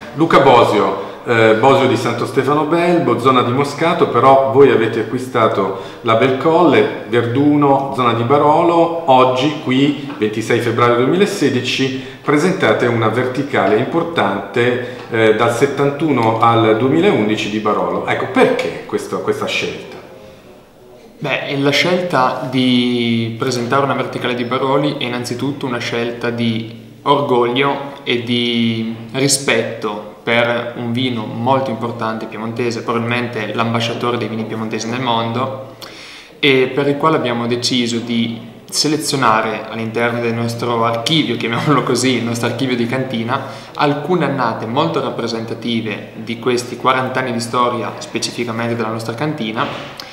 Luca Bosio, Bosio di Santo Stefano Belbo, zona di Moscato, però voi avete acquistato la Bel Colle, Verduno, zona di Barolo. Oggi qui, 26 febbraio 2016, presentate una verticale importante dal 71 al 2011 di Barolo. Ecco, perché questa scelta? Beh, la scelta di presentare una verticale di Barolo è innanzitutto una scelta di orgoglio e di rispetto per un vino molto importante piemontese, probabilmente l'ambasciatore dei vini piemontesi nel mondo, e per il quale abbiamo deciso di selezionare all'interno del nostro archivio, chiamiamolo così, il nostro archivio di cantina, alcune annate molto rappresentative di questi 40 anni di storia specificamente della nostra cantina,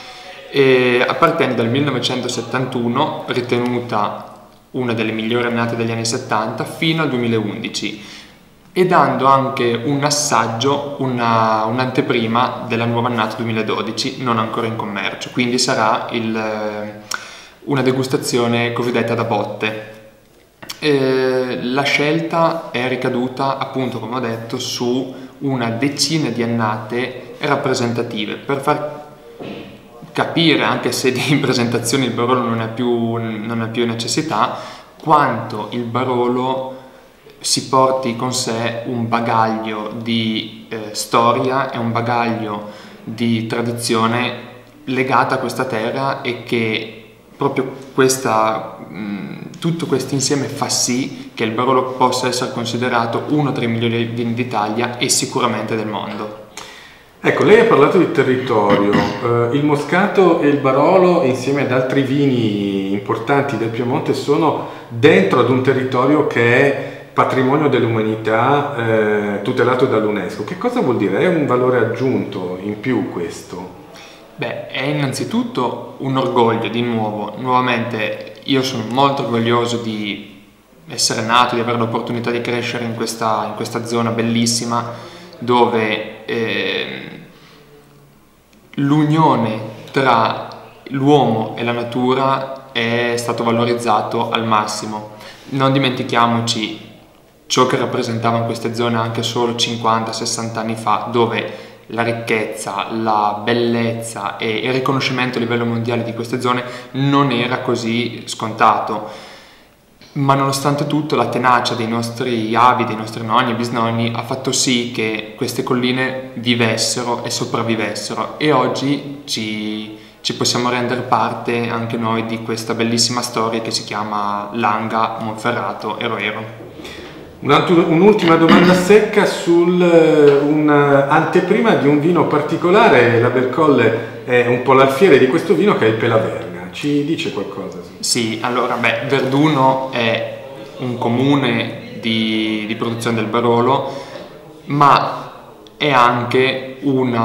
a partire dal 1971, ritenuta una delle migliori annate degli anni 70, fino al 2011, e dando anche un assaggio, un'anteprima della nuova annata 2012, non ancora in commercio, quindi sarà una degustazione cosiddetta da botte. La scelta è ricaduta, appunto, come ho detto, su una decina di annate rappresentative, per far capire, anche se di presentazioni il Barolo non ha più necessità, quanto il Barolo si porti con sé un bagaglio di storia e un bagaglio di tradizione legata a questa terra, e che proprio tutto questo insieme fa sì che il Barolo possa essere considerato uno tra i migliori vini d'Italia e sicuramente del mondo. Ecco, lei ha parlato di territorio, il Moscato e il Barolo, insieme ad altri vini importanti del Piemonte, sono dentro ad un territorio che è patrimonio dell'umanità, tutelato dall'UNESCO. Che cosa vuol dire? È un valore aggiunto in più questo? Beh, è innanzitutto un orgoglio, nuovamente io sono molto orgoglioso di essere nato, di avere l'opportunità di crescere in questa zona bellissima, dove l'unione tra l'uomo e la natura è stato valorizzato al massimo. Non dimentichiamoci ciò che rappresentavano queste zone anche solo 50-60 anni fa, dove la ricchezza, la bellezza e il riconoscimento a livello mondiale di queste zone non era così scontato. Ma nonostante tutto la tenacia dei nostri avi, dei nostri nonni e bisnonni ha fatto sì che queste colline vivessero e sopravvivessero, e oggi ci possiamo rendere parte anche noi di questa bellissima storia che si chiama Langa, Monferrato e Roero. Un'ultima domanda secca su un'anteprima di un vino particolare. La Bel Colle è un po' l'alfiere di questo vino, che è il Pelaverga. Ci dice qualcosa? Sì, allora, Verduno è un comune di produzione del Barolo, ma è anche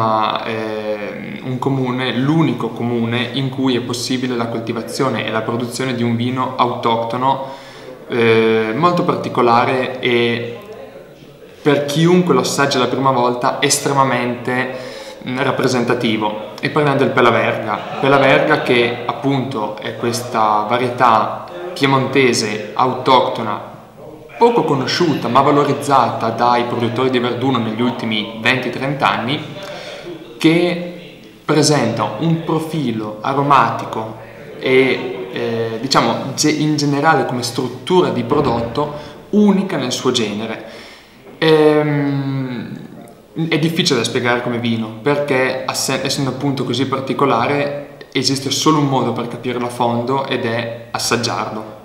un comune, l'unico comune in cui è possibile la coltivazione e la produzione di un vino autoctono molto particolare, e per chiunque lo assaggia la prima volta estremamente rappresentativo. E parliamo del Pelaverga, che appunto è questa varietà piemontese autoctona, poco conosciuta ma valorizzata dai produttori di Verduno negli ultimi 20-30 anni, che presenta un profilo aromatico e diciamo in generale come struttura di prodotto unica nel suo genere. È difficile da spiegare come vino, perché essendo appunto così particolare esiste solo un modo per capirlo a fondo, ed è assaggiarlo.